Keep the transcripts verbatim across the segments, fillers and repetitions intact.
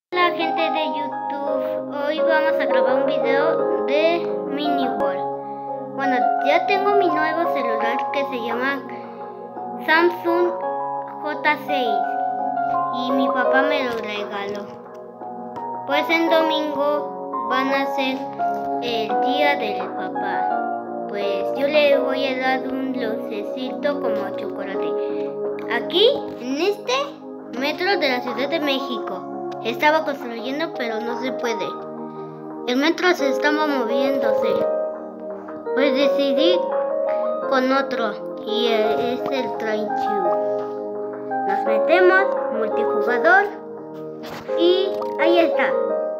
Hola gente de YouTube, hoy vamos a grabar un video de Mini World. Bueno, ya tengo mi nuevo celular que se llama Samsung J seis y mi papá me lo regaló. Pues en domingo van a ser el día del papá. Pues yo le voy a dar un dulcecito como chocolate. Aquí, en este metro de la Ciudad de México. Estaba construyendo, pero no se puede. El metro se estaba moviéndose. Pues decidí con otro. Y es el Train dos. Nos metemos, multijugador. Y ahí está.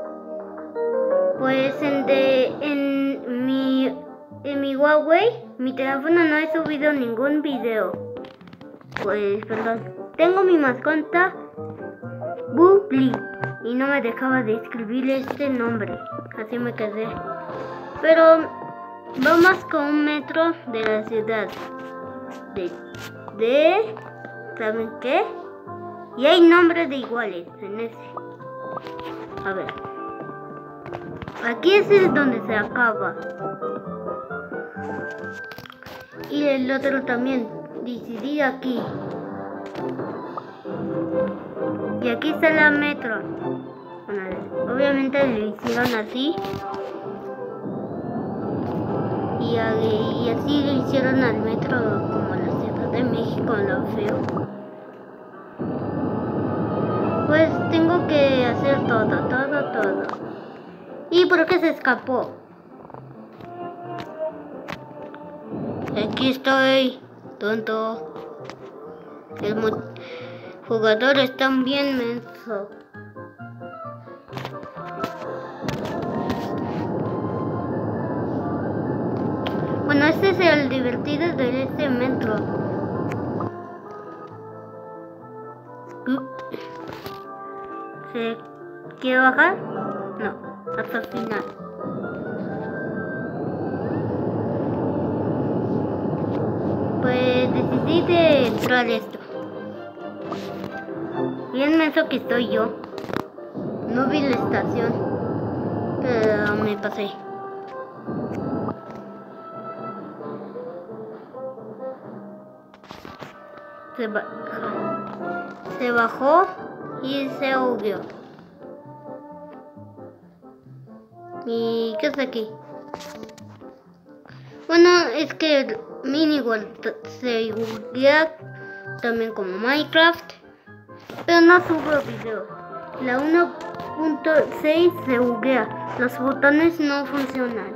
Pues en, de, en, mi, en mi Huawei, mi teléfono no he subido ningún video. Pues, perdón. Tengo mi mascota Bubbly y no me dejaba de escribir este nombre, así me quedé. Pero vamos con un metro de la ciudad de, de ¿saben qué? Y hay nombres de iguales en ese. A ver, aquí es donde se acaba y el otro también. Decidí aquí. Y aquí está la metro. Bueno, obviamente lo hicieron así. Y, y así lo hicieron al metro como la Ciudad de México, lo feo. Pues tengo que hacer todo, todo, todo. ¿Y por qué se escapó? Aquí estoy, tonto. El jugadores están bien mensos. Bueno, este es el divertido de este metro. ¿Se quiere bajar? No, hasta el final. Pues decidí de entrar esto. Bien menso que estoy yo. No vi la estación, pero me pasé. Se, ba se bajó y se huyó. ¿Y qué es aquí? Bueno, es que Mini World se buguea también como Minecraft. Pero no subo video. La uno punto seis se buguea. Los botones no funcionan.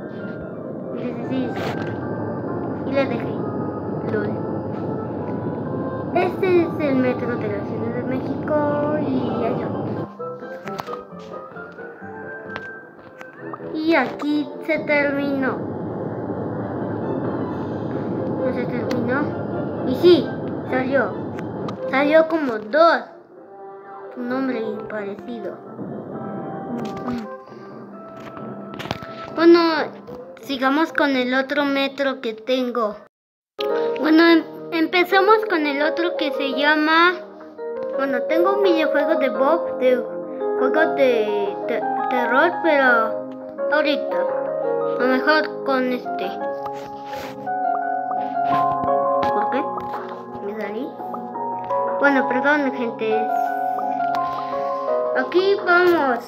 Y le dejé. Lol. Este es el metro de la Ciudad de México. Y allá. Y aquí se terminó. No se terminó. Y sí, salió. Salió como dos. Tu nombre parecido. Bueno, sigamos con el otro metro que tengo. Bueno, em empezamos con el otro que se llama... Bueno, tengo un videojuego de Bob, de juego de te terror, pero ahorita. A lo mejor con este. ¿Por qué? ¿Me salí? Bueno, perdón, gente. Aquí vamos.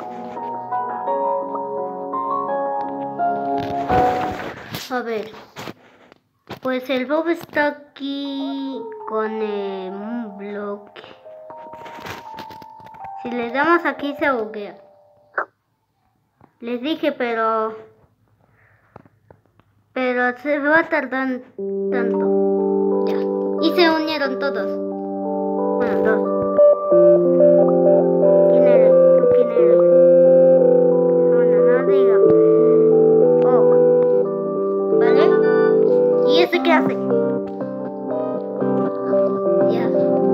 A ver. Pues el Bob está aquí con el, un bloque. Si le damos aquí se buguea. Les dije, pero... Pero se va a tardar tanto. Ya. Y se unieron todos. Bueno, dos. ¿Quién eres? ¿Tú quién eres? Bueno, no diga. Oh. ¿Vale? ¿Y ese qué hace? Ya.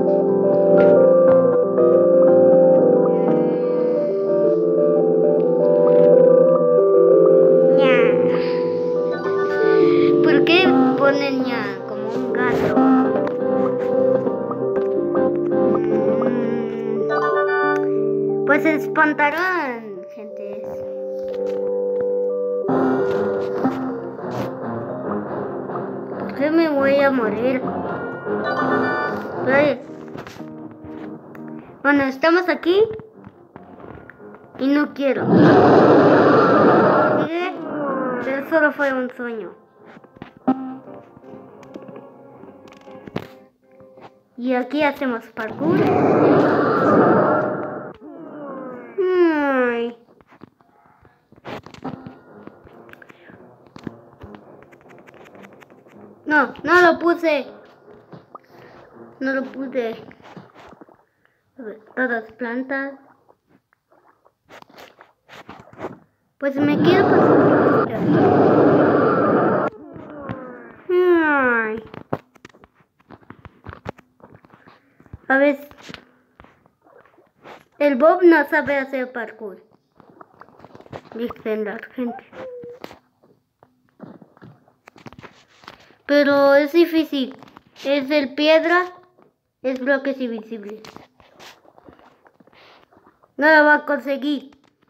Ña. ¿Por qué ponen ña como un gato? Pues se espantarán, gente. ¿Por qué me voy a morir? Ay. Bueno, estamos aquí y no quiero. ¿Sí? Pero solo fue un sueño. Y aquí hacemos parkour. Ay. No, no lo puse. No lo puse. A ver, todas plantas. Pues me quiero pasar. Ay. A ver. El Bob no sabe hacer parkour. Dicen la gente. Pero es difícil. Es el piedra. Es bloques invisibles. No lo va a conseguir.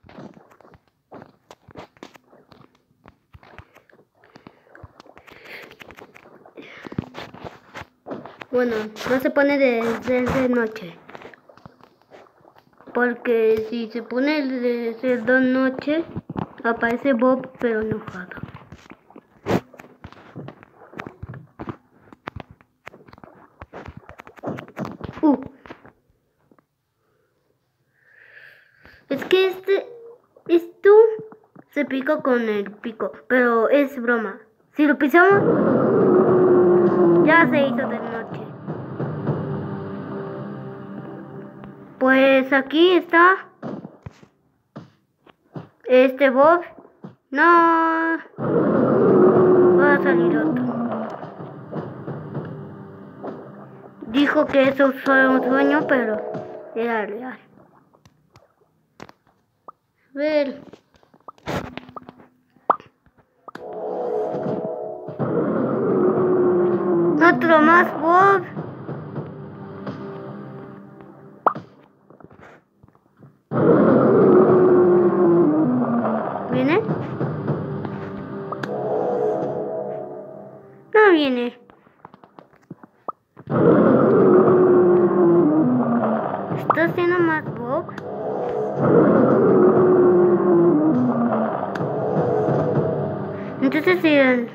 Bueno, no se pone de, de, de noche. Porque si se pone de ser de noche, aparece Bob pero enojado. Uh. Es que este, esto se pica con el pico, pero es broma. Si lo pisamos, ya se hizo de noche. Pues aquí está este Bob. No va a salir otro. Dijo que eso fue un sueño, pero era real. A ver. Otro más Bob. ¿Viene? No viene. ¿Está haciendo más Bob? Entonces sí. El...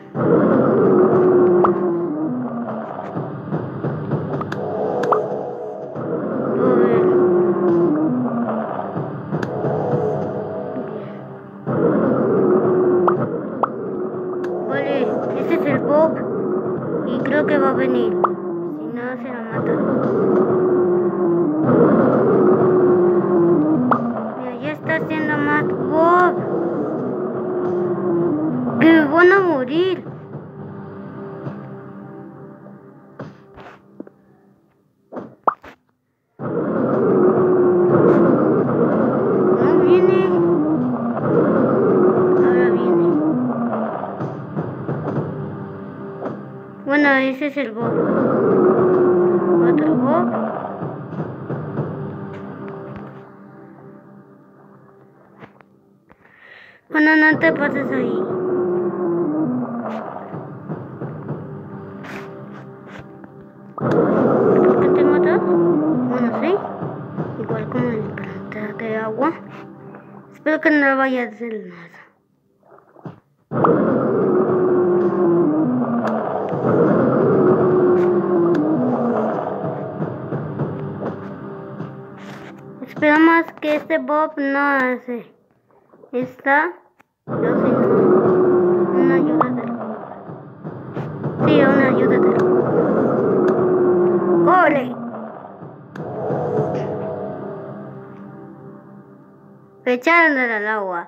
Vale, este es el Bob y creo que va a venir. Si no, se lo mata. Mira, ya está haciendo más Bob. Que van a morir. No viene. Ahora viene. Bueno, ese es el Bob. Otro Bob. Bueno, no te pases ahí. ¿Por qué tengo dos? Bueno, sí. Igual como el planta de agua. Espero que no vaya a hacer nada. Esperamos que este Bob no hace. Está. No sé, no. Una ayuda del Bob. Sí, una ayuda del Bob. ¡Corre! Me echaron al agua.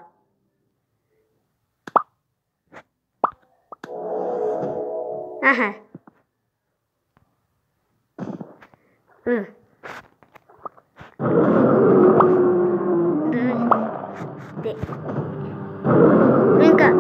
Ajá. Uh. De. Venga.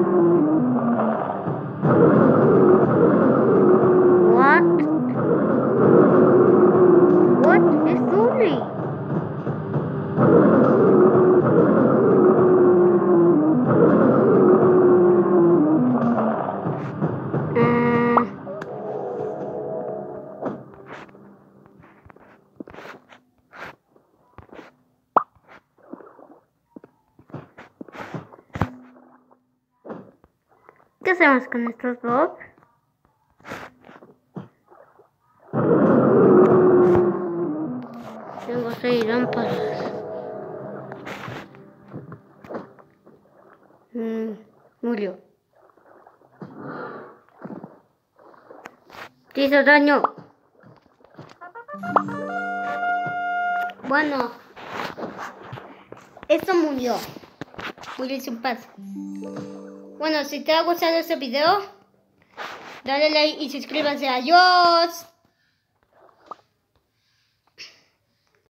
What? What is Sully? ¿Qué hacemos con estos Bob? Tengo seis lámparas. Mm, murió. Te hizo daño. Bueno, esto murió. Murió sin paz. Bueno, si te ha gustado este video, dale like y suscríbanse. Adiós.